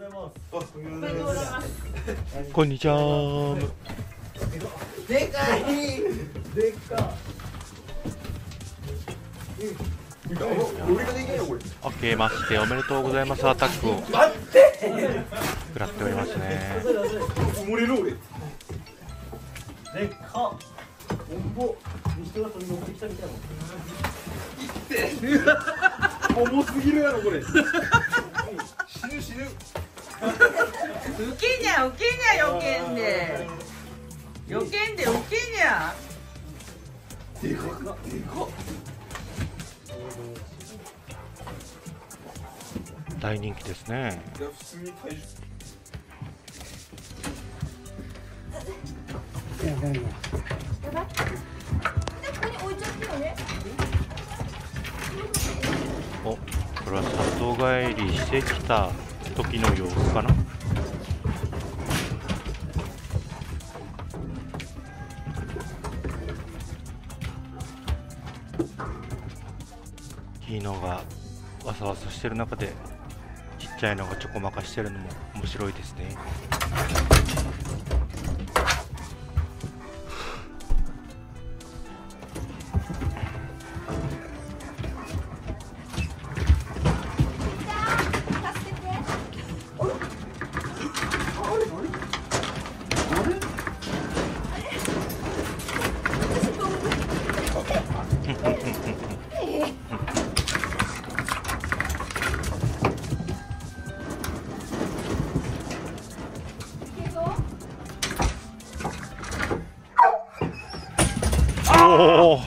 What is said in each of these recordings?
こんにちは。 でかい。でか。 明けましておめでとうございます。アタックを待って。 食らっておりますね。 埋もれる俺。でっか。重すぎるやろこれ。死ぬ死ぬ。 ウケにゃウケにゃよけんで。よけんでウケにゃ。 でかっでかっ。 大人気ですね。 いや普通に大丈夫。やばいわ。 やばい。ここに置いちゃってよね。 お、これは里帰りしてきた時の様子かな。いいのがわさわさしてる中でちっちゃいのがちょこまかしてるのも面白いですね。おお、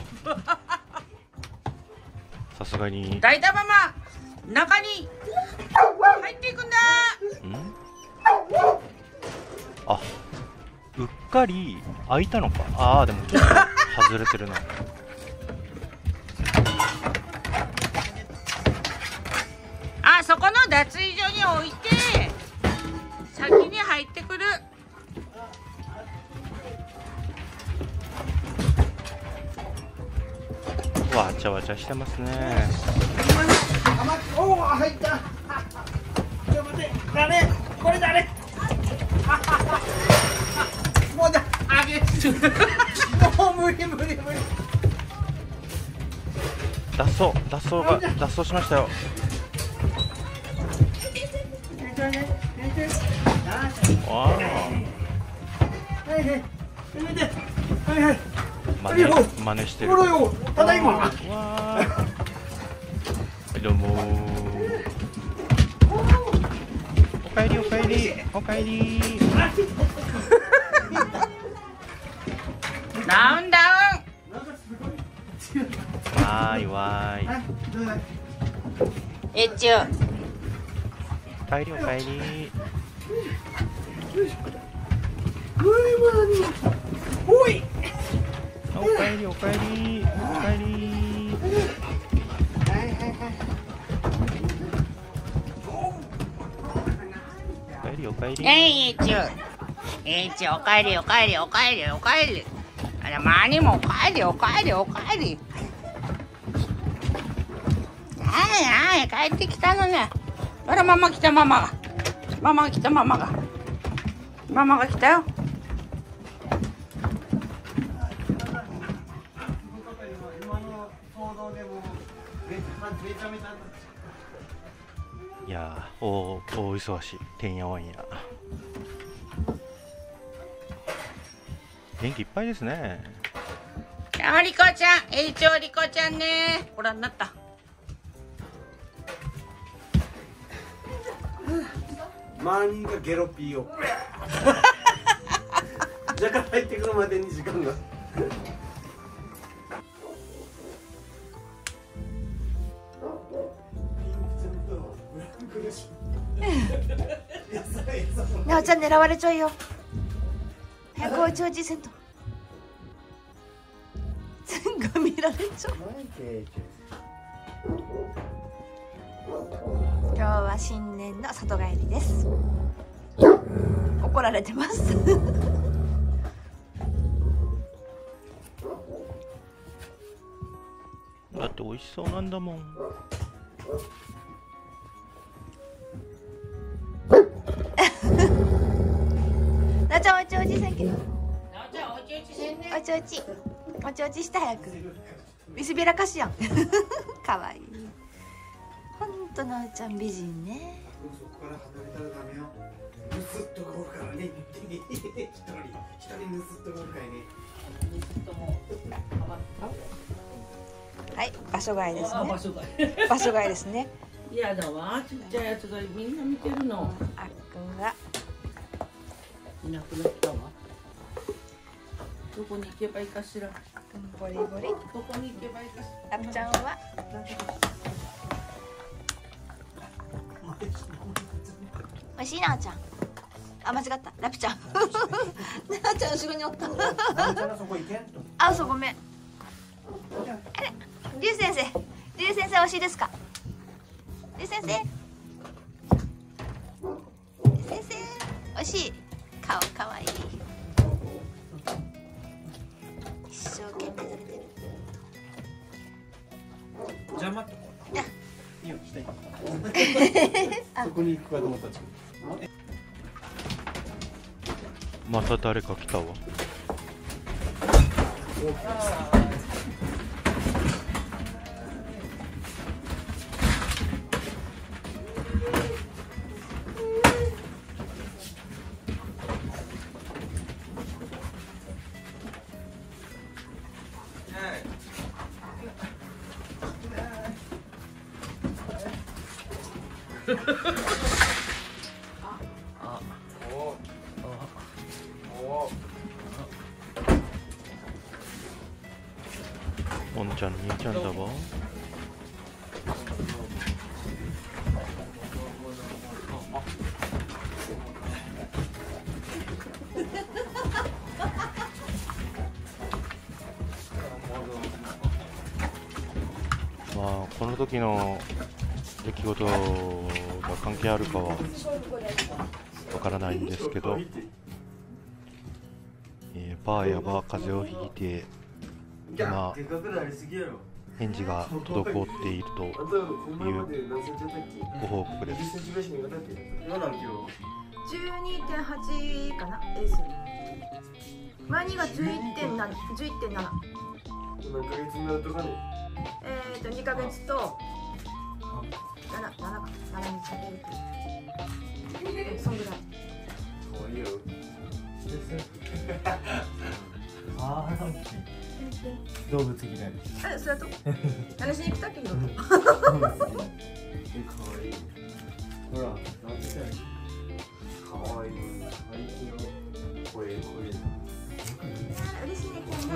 さすがに大玉マ中に入っていくんだ。 あ、うっかり開いたのか。ああ、でもちょっと外れてるな。 あ、そこの脱衣所に置いて先に入ってくる。 わちゃわちゃしてますね。 おお入った。ちょっと待って。誰？これ誰？もうだあげ。もう無理無理無理。 脱走しましたよ。わあ、真似してる。 ただいま。 わあ、どうもおかえりおかえりおかえり。 ダウンダウン。 わーいわーい。 えっちゅう。 おかえりおかえり。 おい。 おかえりおかえりおかえり。おかえりおかえり。 えっちゅう。えっちゅう、おかえりおかえりおかえりおかえり。あら、まにもおかえりおかえりおかえり。はいはい、帰ってきたのね。あら、ママ来た、ママが。ママが来た、ママが。ママが来たよ。 いやー、大忙しい、てんやわんや。元気いっぱいですね。 あ、リコちゃん、えいちょうリコちゃんね。ご覧になった。 周りがゲロピーを。だから入ってくるまでに時間が。 なおちゃん狙われちゃうよ。早くお家をじせんと。全部見られちゃう。今日は新年の里帰りです。怒られてます。 だって美味しそうなんだもん。 なちゃんおちおちせんけど。 なおちゃんおちおちせんね。 おちおち。おちおちして早く。見せびらかしやん。かわいい。ほんとなおちゃん美人ね。 そこから離れたらダメよ。ぬすっとこうからね。一人ぬすっとこうかいね。 はい、場所外ですね。 場所外。 場所外ですね。 いやだわ、ちっちゃいやつがみんな見てるの。 あっくんが。 いなくなったわ。どこに行けばいいかしら。 ボリボリ。 どこに行けばいいかしら。 ラプちゃんは。おいしいなおちゃん。あ、間違った。ラプちゃん。なおちゃん後ろにおった。あ、そう、ごめん。あれ、りゅう先生。りゅう先生、おいしいですか。りゅう先生。りゅう先生。おいしい。顔かわいい。一生懸命されてる。 邪魔ってこいや。 いいよ、下に。そこに行くかと思ったんですけど。 また誰か来たわ。おんちゃん、兄ちゃんだわ。まあ、この時の出来事が関係あるかはわからないんですけど、ばあやば風邪をひいて今返事が滞っているというご報告です。 12.8 かな、エース。前にが 11.7、11.7。 何ヶ月になるとかね。 2ヶ月と7日、7日かけると。そんぐらい。 かわいいよ。動物嫌い。 あ、それと。何しに行くたっけ、今。 かわいい。ほら、なんて言ったら。かわいい。最近の声。 嬉しいね、こんな。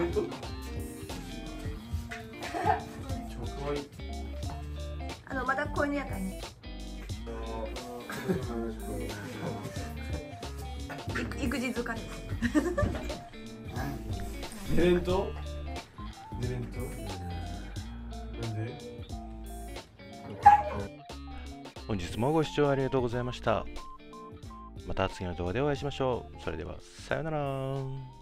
超かわいい。 まだ子犬やからね。育児疲れです。 寝れんとなんで。 本日もご視聴ありがとうございました。また次の動画でお会いしましょう。それではさようなら。